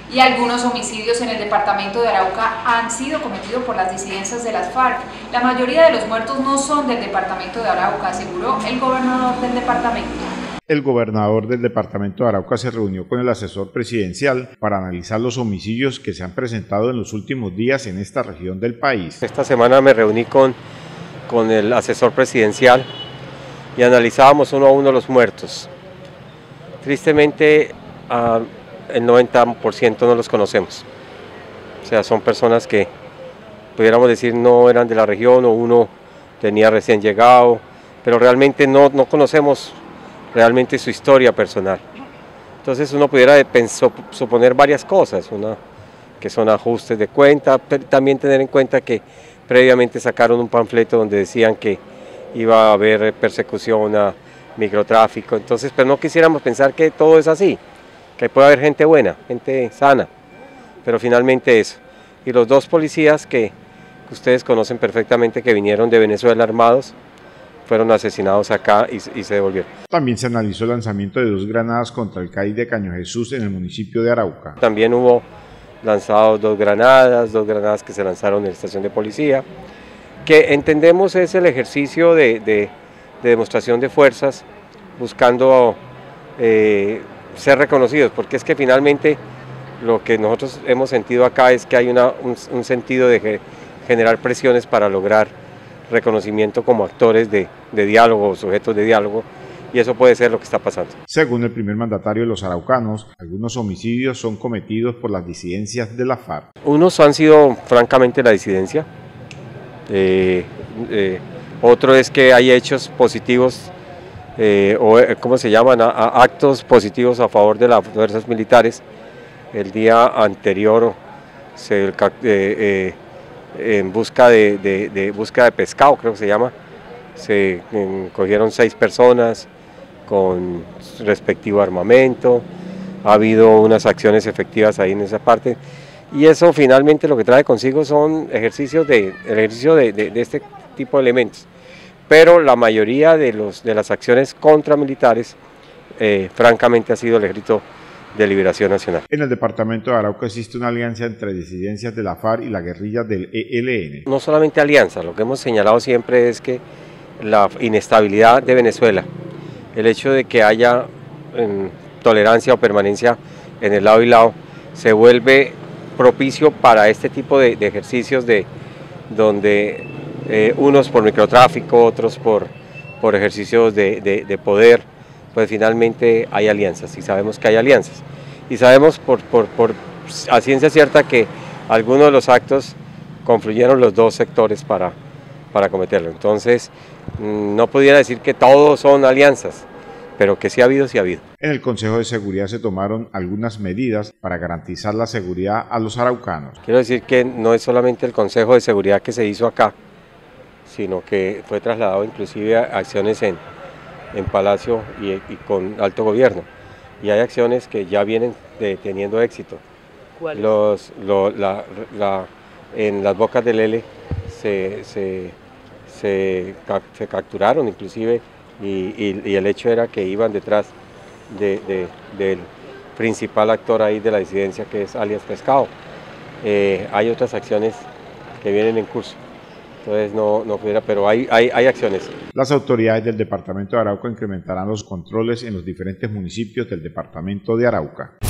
Y algunos homicidios en el departamento de Arauca han sido cometidos por las disidencias de las FARC. La mayoría de los muertos no son del departamento de Arauca, aseguró el gobernador del departamento. El gobernador del departamento de Arauca se reunió con el asesor presidencial para analizar los homicidios que se han presentado en los últimos días en esta región del país. Esta semana me reuní con el asesor presidencial y analizábamos uno a uno los muertos. Tristemente, el 90% no los conocemos. O sea, son personas que pudiéramos decir no eran de la región o uno tenía recién llegado, pero realmente no conocemos realmente su historia personal. Entonces uno pudiera suponer varias cosas, que son ajustes de cuenta, pero también tener en cuenta que previamente sacaron un panfleto donde decían que iba a haber persecución a microtráfico, entonces pero no quisiéramos pensar que todo es así, que puede haber gente buena, gente sana, pero finalmente eso. Y los dos policías que ustedes conocen perfectamente que vinieron de Venezuela armados, fueron asesinados acá y se devolvieron. También se analizó el lanzamiento de 2 granadas contra el CAI de Caño Jesús en el municipio de Arauca. También hubo lanzados 2 granadas que se lanzaron en la estación de policía, que entendemos es el ejercicio de demostración de fuerzas, buscando ser reconocidos, porque es que finalmente lo que nosotros hemos sentido acá es que hay un sentido de generar presiones para lograr reconocimiento como actores de diálogo, sujetos de diálogo, y eso puede ser lo que está pasando. Según el primer mandatario de los araucanos, algunos homicidios son cometidos por las disidencias de la FARC. Unos han sido francamente la disidencia, otro es que hay hechos positivos, ¿cómo se llaman? Actos positivos a favor de las fuerzas militares. El día anterior en busca de pescado, creo que se llama, se cogieron 6 personas con respectivo armamento, ha habido unas acciones efectivas ahí en esa parte, y eso finalmente lo que trae consigo son el ejercicio de este tipo de elementos, pero la mayoría de las acciones contra militares, francamente ha sido el ejército de Liberación Nacional. En el departamento de Arauca existe una alianza entre disidencias de la FARC y la guerrilla del ELN. No solamente alianza, lo que hemos señalado siempre es que la inestabilidad de Venezuela, el hecho de que haya tolerancia o permanencia en el lado y lado, se vuelve propicio para este tipo de ejercicios donde unos por microtráfico, otros por ejercicios de poder, pues finalmente hay alianzas, y sabemos que hay alianzas, y sabemos a ciencia cierta que algunos de los actos confluyeron los dos sectores para cometerlo. Entonces no pudiera decir que todos son alianzas, pero que sí ha habido, sí ha habido. En el Consejo de Seguridad se tomaron algunas medidas para garantizar la seguridad a los araucanos. Quiero decir que no es solamente el Consejo de Seguridad que se hizo acá, sino que fue trasladado inclusive a acciones en Palacio y con alto gobierno, y hay acciones que ya vienen teniendo éxito. ¿Cuáles? En las bocas del L se capturaron inclusive, y el hecho era que iban detrás del principal actor ahí de la disidencia, que es alias Pescado. Hay otras acciones que vienen en curso. Entonces no pudiera, pero hay acciones. Las autoridades del departamento de Arauca incrementarán los controles en los diferentes municipios del departamento de Arauca.